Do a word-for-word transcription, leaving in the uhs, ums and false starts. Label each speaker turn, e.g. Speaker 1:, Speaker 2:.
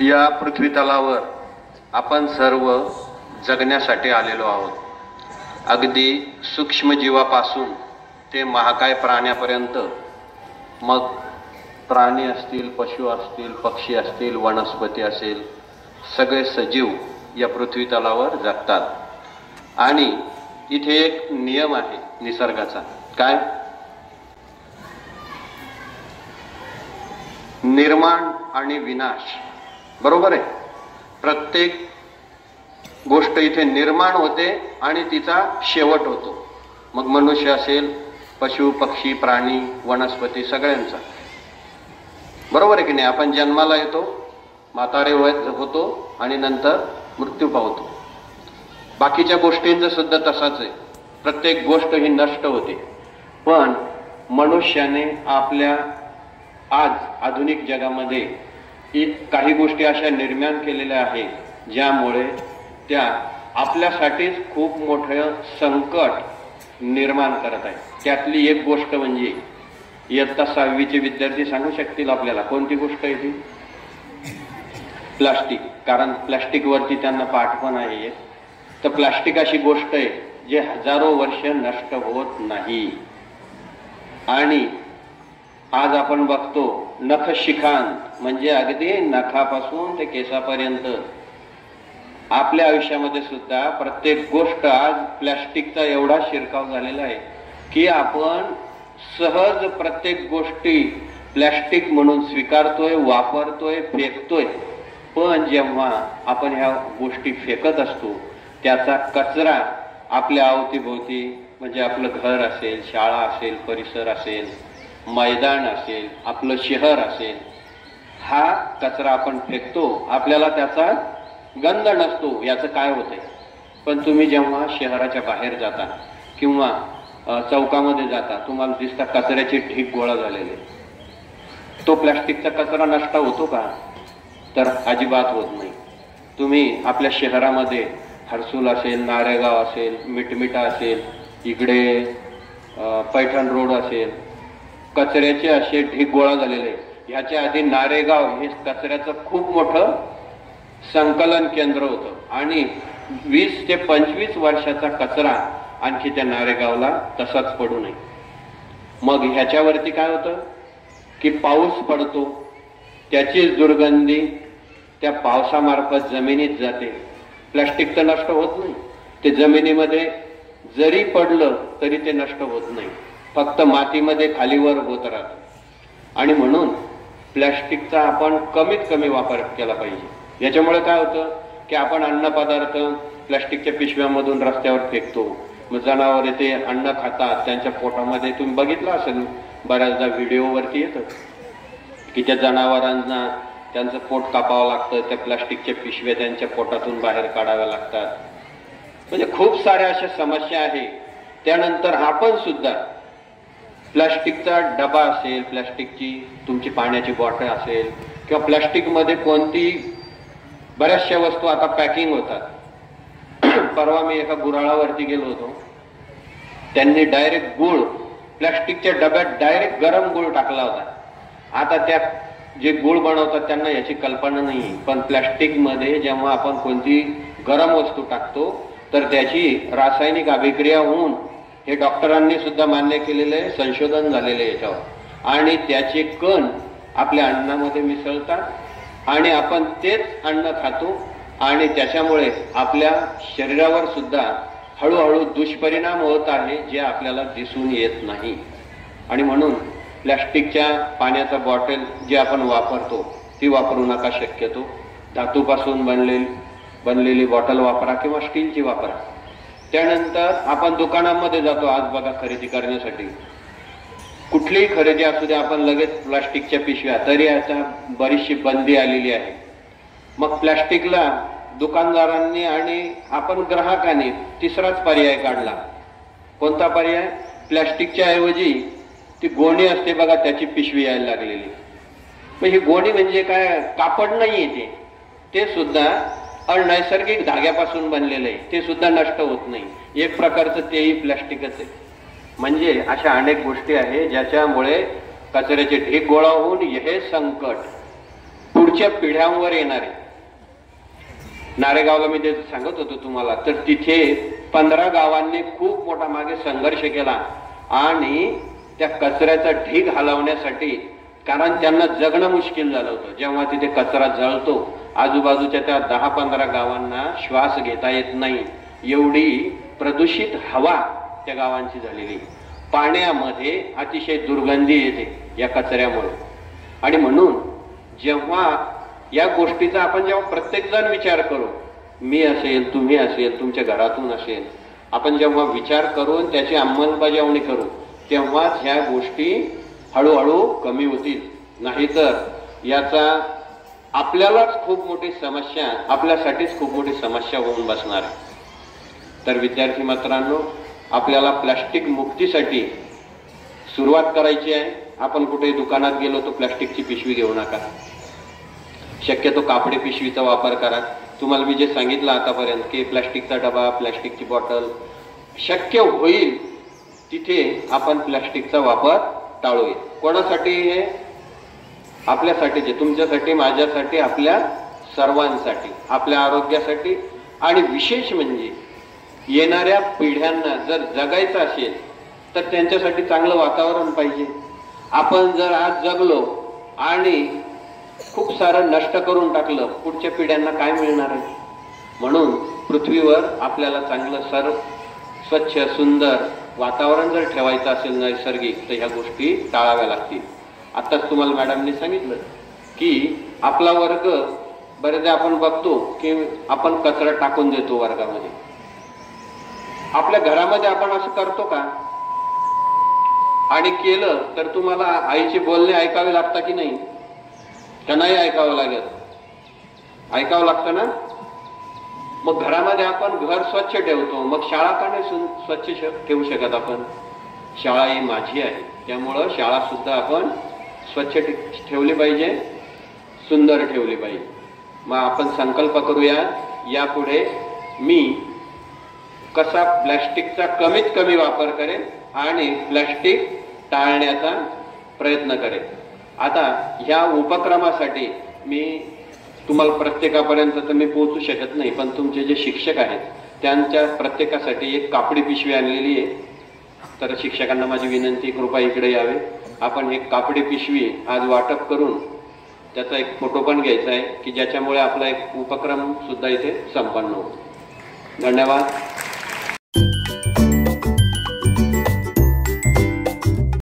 Speaker 1: या पृथ्वी तलावर आपण सर्व जगण्यासाठी आलेलो आहोत. अगदी सूक्ष्म जीवापासून ते महाकाय प्राण्यापर्यंत, मग प्राणी असतील, पशु असतील, पक्षी असतील, वनस्पती असेल, सगळे सजीव या पृथ्वी तलावर जगतात. आणि इथे एक नियम आहे निसर्गाचा. काय? निर्माण आणि विनाश. बरोबर आहे. प्रत्येक गोष्ट इथे निर्माण होते आणि तिचा शेवट होतो. मग मनुष्य असेल, पशु पक्षी प्राणी वनस्पती सगळ्यांचा. बरोबर आहे की नाही? आपण जन्माला येतो, म्हातारे होतो आणि नंतर मृत्यू पावतो. बाकीच्या गोष्टींचं सुद्धा तसाच आहे. प्रत्येक गोष्ट ही नष्ट होते. पण मनुष्याने आपल्या आज आधुनिक जगामध्ये काही गोष्टी अशा निर्माण केलेल्या आहेत ज्यामुळे त्या आपल्यासाठीच खूप मोठं संकट निर्माण करत आहे. त्यातली एक गोष्ट म्हणजे इयत्ता सहावीचे विद्यार्थी सांगू शकतील आपल्याला कोणती गोष्ट आहे ती? प्लास्टिक. कारण प्लास्टिक वरती त्यांना पाठ पण आहे. तर प्लास्टिक अशी गोष्ट आहे जे हजारो वर्ष नष्ट होत नाही. आणि आज आपण बघतो नखशिखांत म्हणजे अगदी नखापासून ते केसापर्यंत आपल्या आयुष्यामध्ये सुद्धा प्रत्येक गोष्ट आज प्लास्टिकचा एवढा शिरकाव झालेला आहे की आपण सहज प्रत्येक गोष्टी प्लास्टिक म्हणून स्वीकारतोय, वापरतोय, फेकतोय. पण जेव्हा आपण ह्या गोष्टी फेकत असतो त्याचा कचरा आपल्या अवतीभोवती म्हणजे आपलं घर असेल, शाळा असेल, परिसर असेल, मैदान असेल, आपलं शहर असेल, हा कचरा आपण फेकतो. आपल्याला त्याचा गंध नसतो याचं काय होतंय. पण तुम्ही जेव्हा शहराच्या बाहेर जाता किंवा चौकामध्ये जाता तुम्हाला दिसता कचऱ्याचे ढीग गोळा झालेले. तो प्लास्टिकचा कचरा नष्ट होतो का? तर अजिबात होत नाही. तुम्ही आपल्या शहरामध्ये हर्सूल असेल, नारेगाव असेल, मिटमिटा असेल, इकडे पैठण रोड असेल, कचऱ्याचे असे ढीग गोळा झालेले. ह्याच्या आधी नारेगाव हे कचऱ्याचं खूप मोठं संकलन केंद्र होतं आणि वीस ते पंचवीस वर्षाचा कचरा आणखी त्या नारेगावला तसाच पडू नये. मग ह्याच्यावरती काय होतं की पाऊस पडतो, त्याचीच दुर्गंधी त्या पावसामार्फत जमिनीत जाते. प्लास्टिक तर नष्ट होत नाही. ते जमिनीमध्ये जरी पडलं तरी ते नष्ट होत नाही, फक्त मातीमध्ये खालीवर होत राहतं. आणि म्हणून प्लास्टिकचा आपण कमीत कमी वापर केला पाहिजे. याच्यामुळे काय होतं की आपण अन्न पदार्थ प्लास्टिकच्या पिशव्यामधून रस्त्यावर फेकतो. मग जनावरे ते अन्न खातात, त्यांच्या पोटामध्ये तुम्ही बघितलं असेल बऱ्याचदा व्हिडिओवरती येतं की त्या जनावरांना त्यांचं पोट कापावं लागतं, त्या प्लास्टिकच्या पिशव्या त्यांच्या पोटातून बाहेर काढाव्या लागतात. म्हणजे खूप साऱ्या अशा समस्या आहेत. त्यानंतर आपण सुद्धा प्लास्टिकचा डबा असेल, प्लास्टिकची तुमची पाण्याची बॉटल असेल किंवा प्लास्टिकमध्ये कोणती बऱ्याचशा वस्तू आता पॅकिंग होतात. परवा मी एका गुराळावरती गेलो होतो. त्यांनी डायरेक्ट गुळ प्लास्टिकच्या डब्यात डायरेक्ट गरम गुळ टाकला होता. आता त्या जे गुळ बनवतात त्यांना याची कल्पना नाही, पण प्लास्टिकमध्ये जेव्हा आपण कोणती गरम वस्तू टाकतो तर त्याची रासायनिक अभिक्रिया होऊन हे डॉक्टरांनी सुद्धा मान्य केलेलं आहे, संशोधन झालेलं आहे याच्यावर. आणि त्याचे कण आपल्या अन्नामध्ये मिसळतात आणि आपण तेच अन्न खातो आणि त्याच्यामुळे आपल्या शरीरावर सुद्धा हळूहळू दुष्परिणाम होत आहे जे आपल्याला दिसून येत नाही. आणि म्हणून प्लास्टिकच्या पाण्याचा बॉटल जे आपण वापरतो ती वापरू नका शक्यतो. धातूपासून बनलेली बनलेली बॉटल वापरा किंवा स्टीलची वापरा. त्यानंतर आपण दुकानामध्ये जातो आज बघा खरेदी करण्यासाठी. कुठलीही खरेदी असू दे आपण लगेच प्लास्टिकच्या पिशव्या, तरी आता बरीचशी बंदी आलेली आहे. मग प्लास्टिकला दुकानदारांनी आणि आपण ग्राहकांनी तिसराच पर्याय काढला. कोणता पर्याय? प्लास्टिकच्या ऐवजी ती गोणी असते बघा त्याची पिशवी यायला लागलेली. मग ही गोणी म्हणजे काय? कापड नाही येते, ते सुद्धा अनैसर्गिक धाग्यापासून बनलेलं आहे, ते सुद्धा नष्ट होत नाही. एक प्रकारचं तेही प्लास्टिकच आहे. म्हणजे अशा अनेक गोष्टी आहेत ज्याच्यामुळे कचऱ्याचे ढीग गोळा होऊन हे संकट पुढच्या पुढच्या पिढ्यांवर येणारे. नारेगावला मी ते सांगत होतो तुम्हाला, तर तिथे पंधरा गावांनी खूप मोठा मागे संघर्ष केला आणि त्या कचऱ्याचा ढीग हलवण्यासाठी, कारण त्यांना जगणं मुश्किल झालं होतं. जेव्हा तिथे कचरा जळतो आजूबाजूच्या त्या दहा पंधरा गावांना श्वास घेता येत नाही, एवढी प्रदूषित हवा त्या गावांची झालेली. पाण्यामध्ये अतिशय दुर्गंधी येते या कचऱ्यामुळे. आणि म्हणून जेव्हा या गोष्टीचा आपण जेव्हा प्रत्येक जण विचार करू, मी असेल, तुम्ही असेल, तुमच्या घरातून असेल, आपण जेव्हा विचार करून त्याची अंमलबजावणी करू, तेव्हाच ह्या गोष्टी हळूहळू कमी होतील. नाहीतर याचा आपल्यालाच खूप मोठी समस्या, आपल्यासाठीच खूप मोठी समस्या होऊन बसणार आहे. तर विद्यार्थी मित्रांनो, आपल्याला प्लास्टिक मुक्तीसाठी सुरुवात करायची आहे. आपण कुठे दुकानात गेलो तर प्लास्टिकची पिशवी घेऊ नका, शक्यतो कापडी पिशवीचा वापर करा. तुम्हाला मी जे सांगितलं आतापर्यंत की प्लास्टिकचा डबा, प्लास्टिकची बॉटल, शक्य होईल तिथे आपण प्लास्टिकचा वापर टाळूया. कोणासाठी? हे आपल्यासाठी, जे तुमच्यासाठी, माझ्यासाठी, आपल्या सर्वांसाठी, आपल्या आरोग्यासाठी. आणि विशेष म्हणजे येणाऱ्या पिढ्यांना जर जगायचं असेल तर त्यांच्यासाठी चांगलं वातावरण पाहिजे. आपण जर आज जगलो आणि खूप सारं नष्ट करून टाकलं, पुढच्या पिढ्यांना काय मिळणार आहे? म्हणून पृथ्वीवर आपल्याला चांगलं सर स्वच्छ सुंदर वातावरण जर ठेवायचं असेल नैसर्गिक, तर ह्या गोष्टी टाळाव्या लागतील. आताच तुम्हाला मॅडमनी सांगितलं की आपला वर्ग, बरेचदा आपण बघतो की आपण कचरा टाकून देतो वर्गामध्ये. आपल्या घरामध्ये आपण असं करतो का? आणि केलं तर तुम्हाला आईचे बोलणे ऐकावे लागतात की नाही? का नाही ऐकावं लागत? ऐकावं लागतं ना. मग घरामध्ये आपण घर स्वच्छ ठेवतो, मग शाळा का नाही स्वच्छ ठेवू शकत आपण? शाळा ही माझी आहे, त्यामुळं शाळा सुद्धा आपण स्वच्छ ठेवली पाहिजे, सुंदर ठेवली पाहिजे. मग आपण संकल्प करूया, यापुढे मी कसा प्लास्टिकचा कमीत कमी वापर करेन आणि प्लास्टिक टाळण्याचा प्रयत्न करेन. आता ह्या उपक्रमासाठी मी तुम्हाला प्रत्येकापर्यंत तर मी पोहोचू शकत नाही, पण तुमचे जे शिक्षक आहेत त्यांच्या प्रत्येकासाठी एक कापडी पिशवी आणलेली आहे. तर शिक्षकांना माझी विनंती, कृपा इकडे यावे. आपण एक कापडी पिशवी आज वाटप करून त्याचा एक फोटो पण घ्यायचा आहे की ज्याच्यामुळे आपला एक उपक्रम सुद्धा इथे संपन्न होतो. धन्यवाद.